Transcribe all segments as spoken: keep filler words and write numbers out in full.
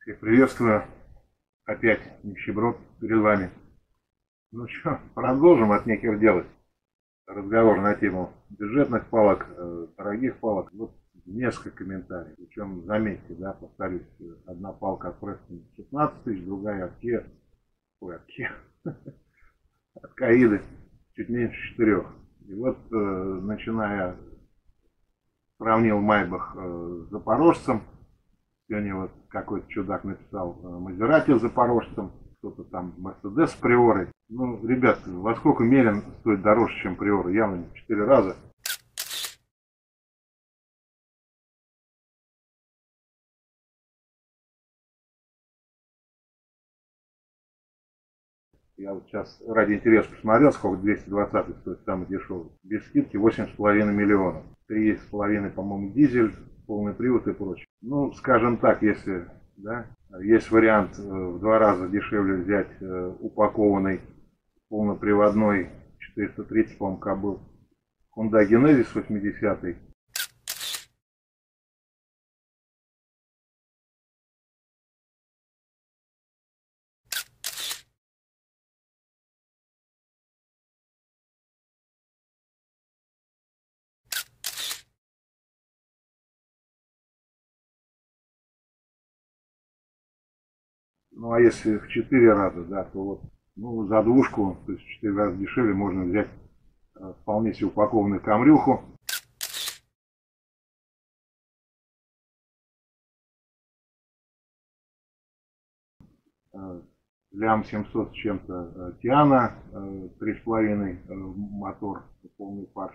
Всех приветствую. Опять нищеброд перед вами. Ну что, продолжим от неких делать разговор на тему бюджетных палок, э, дорогих палок. Вот несколько комментариев. Причем, заметьте, да, повторюсь, одна палка от Preston шестнадцать тысяч, другая от Kia, ой, от Kia, от Каиды чуть меньше четырех. И вот, э, начиная, сравнил Майбах э, с Запорожцем. Сегодня вот какой-то чудак написал Мазерати с Запорожцем, кто-то там Мерседес с Приорой. Ну, ребят, во сколько Мерин стоит дороже, чем Приора? Явно не в четыре раза. Я вот сейчас ради интереса посмотрел, сколько двести двадцать стоит самый дешевый. Без скидки восемь с половиной миллионов. три с половиной, по-моему, дизель, полный привод и прочее. Ну, скажем так, если, да, есть вариант в два раза дешевле взять упакованный полноприводной четыреста тридцать, по-моему, кобыл Hyundai Genesis восьмидесятый. Ну, а если в четыре раза, да, то вот, ну, за двушку, то есть в четыре раза дешевле, можно взять э, вполне себе упакованную камрюху. Э, лям семьсот с чем-то э, Тиана, э, три с половиной э, мотор, полный фарш.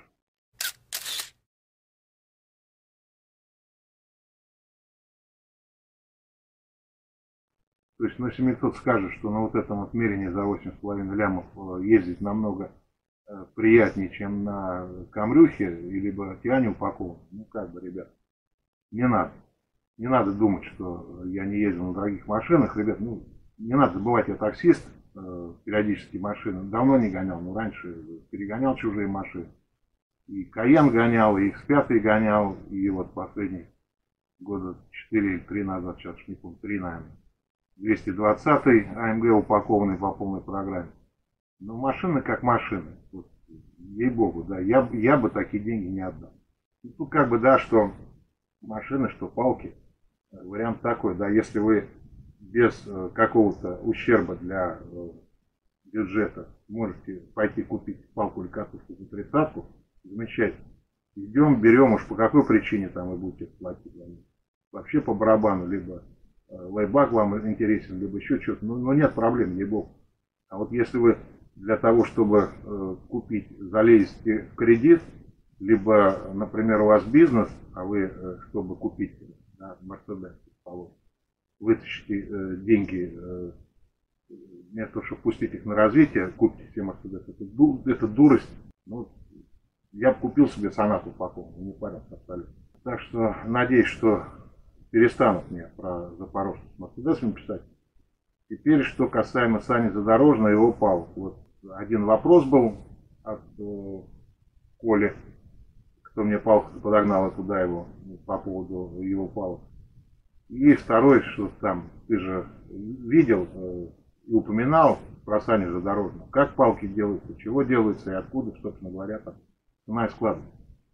То есть, ну, если мне кто-то скажет, что на вот этом вот Мерине за восемь с половиной лямов ездить намного приятнее, чем на Камрюхе, либо Тиане упакован, ну, как бы, ребят, не надо. Не надо думать, что я не ездил на дорогих машинах. Ребят, ну, не надо забывать, я таксист, периодически машины давно не гонял, но раньше перегонял чужие машины. И Каен гонял, и икс пять гонял, и вот последние года четыре или три назад, сейчас не помню, три, наверное, двести двадцатый а эм гэ упакованный по полной программе. Но машины как машины. Вот, ей-богу, да, я, я бы такие деньги не отдал. Ну, тут как бы, да, что машины, что палки. Вариант такой, да, если вы без э, какого-то ущерба для э, бюджета можете пойти купить палку или катушку за тридцатку, замечательно. Идем, берем, уж по какой причине там вы будете платить. Вообще по барабану, либо лайбак вам интересен, либо еще что-то, ну, ну нет проблем, ей-богу. А вот если вы для того, чтобы э, купить, залезете в кредит, либо, например, у вас бизнес, а вы, э, чтобы купить да, Мерседес, вытащите э, деньги, э, вместо того, чтобы пустить их на развитие, купите себе Мерседес, это, это дурость. Ну, я бы купил себе Сонату упакованную, не парился абсолютно. Так что надеюсь, что перестанут мне про Запорожцев с Мерседесами писать. Теперь, что касаемо Сани Задорожного и его палок. Вот один вопрос был от э, Коли, кто мне палку подогнал туда его, по поводу его палок. И второй, что там, ты же видел э, и упоминал про Саню Задорожного. Как палки делаются, чего делаются и откуда, собственно говоря, там цена и складывается.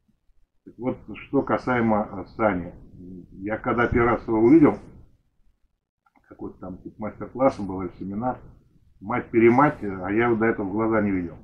Вот что касаемо Сани. Я когда первый раз его увидел, какой-то там типа, мастер-класс был или семинар, мать-перемать, а я его до этого в глаза не видел.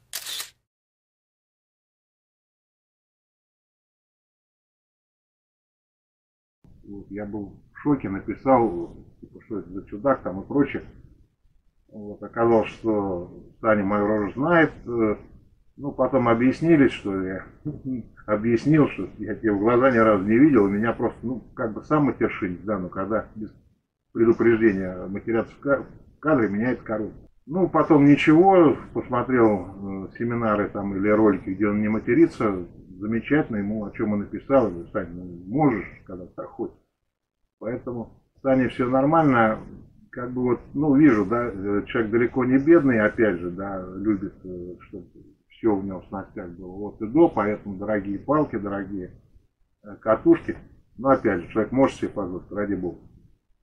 Вот, я был в шоке, написал, типа, что это за чудак там и прочее. Вот, оказалось, что Саня мою рожу знает. Ну, потом объяснили, что я объяснил, что я тебя в глаза ни разу не видел, и меня просто, ну, как бы сам матершинец, да, но когда без предупреждения матерятся в кадре, меня это коробит. Ну, потом ничего, посмотрел э, семинары там или ролики, где он не матерится, замечательно, ему о чем он написал, я говорю, Саня, ну, можешь, когда так хочешь. Поэтому с Саней все нормально, как бы вот, ну, вижу, да, человек далеко не бедный, опять же, да, любит, чтобы все у него в снастях было вот и до, поэтому дорогие палки, дорогие катушки. Но опять же, человек может себе позволить, ради бога.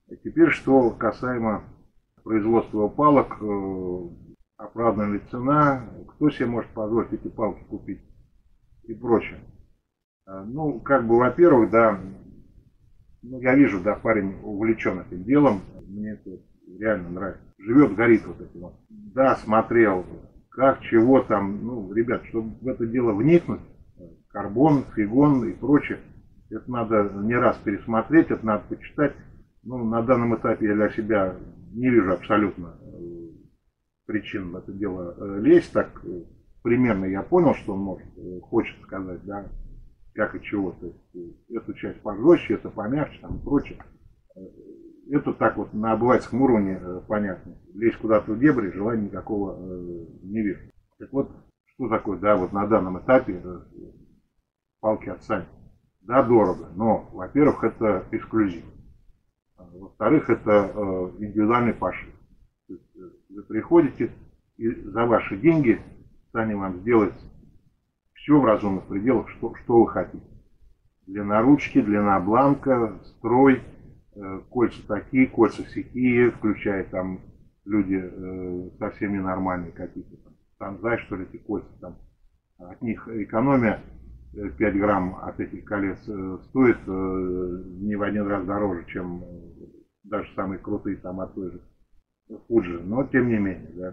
Теперь, что касаемо производства палок, э, оправдана ли цена, кто себе может позволить эти палки купить и прочее. Э, ну, как бы, во-первых, да, ну, я вижу, да, парень увлечен этим делом, мне это реально нравится. Живет, горит вот этим вот. Да, смотрел, как, чего там, ну, ребят, чтобы в это дело вникнуть, карбон, фигон и прочее, это надо не раз пересмотреть, это надо почитать. Ну, на данном этапе я для себя не вижу абсолютно причин в это дело лезть. Так примерно я понял, что он может, хочет сказать, да, как и чего. То есть эту часть пожестче, это помягче, там и прочее. Это так вот на обывательском уровне понятно. Лезть куда-то в дебри желания никакого не вижу. Так вот, что такое, да, вот на данном этапе палки от Сани. Да, дорого, но, во-первых, это эксклюзив. Во-вторых, это э, индивидуальный пошив. То есть, э, вы приходите, и за ваши деньги Саня вам сделает все в разумных пределах, что, что вы хотите. Длина ручки, длина бланка, строй, э, кольца такие, кольца сякие, включая там люди э, совсем ненормальные какие-то. Там, танзай, что ли, эти кольца там. От них экономия пять грамм от этих колец стоит не в один раз дороже, чем даже самые крутые там от той же Fuji, но тем не менее, да.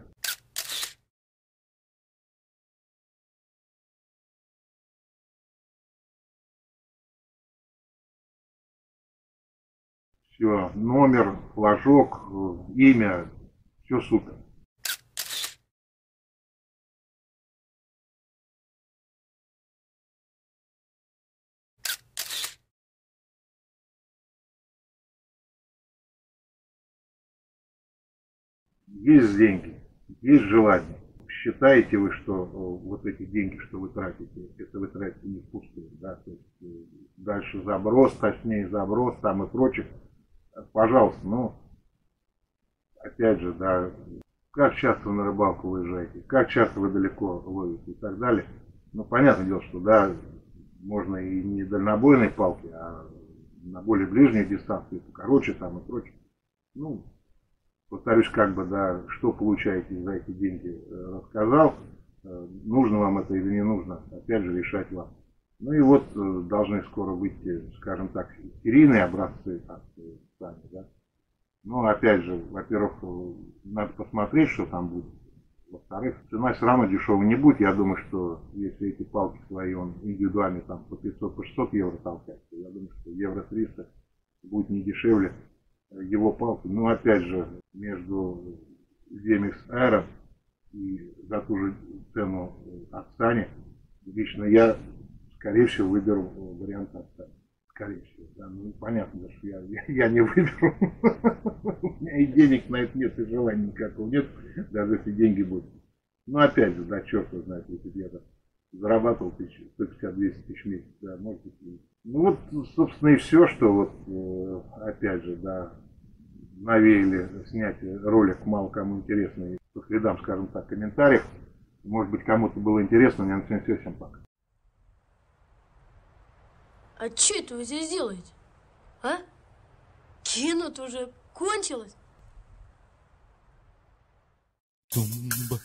Все, номер, флажок, имя, все супер. Есть деньги, есть желание. Считаете вы, что вот эти деньги, что вы тратите, это вы тратите не впустую, да, то есть дальше заброс, точнее заброс там и прочее, пожалуйста, ну, опять же, да, как часто вы на рыбалку выезжаете, как часто вы далеко ловите и так далее. Ну, понятное дело, что, да, можно и не дальнобойной палки, а на более ближней дистанции, покороче там и прочее. Ну, повторюсь, как бы, да, что получаете за эти деньги, рассказал. Нужно вам это или не нужно, опять же, решать вам. Ну и вот должны скоро выйти, скажем так, серийные образцы от Сани, да. Ну, опять же, во-первых, надо посмотреть, что там будет. Во-вторых, цена все равно дешевой не будет. Я думаю, что если эти палки свои, он индивидуально там по пятьсот, по шестьсот евро толкает, то я думаю, что евро триста будет не дешевле его палки. Ну, опять же, между Земекс Аэро и за ту же цену от Сани, лично я, скорее всего, выберу вариант от Сани. Скорее всего, да, ну понятно, что я, я, я не выберу. У меня и денег на это нет, и желания никакого нет, даже если деньги будут. Ну, опять же, да, черт его знает, если бы я там зарабатывал сто пятьдесят - двести тысяч в месяц, да, может быть. Ну, вот, собственно, и все, что вот, опять же, да, навеяли снять ролик мало кому интересный, по следам, скажем так, комментариев. Может быть, кому-то было интересно, но на сегодня все, всем пока. А что это вы здесь делаете? А? Кино-то уже кончилось? Тумба,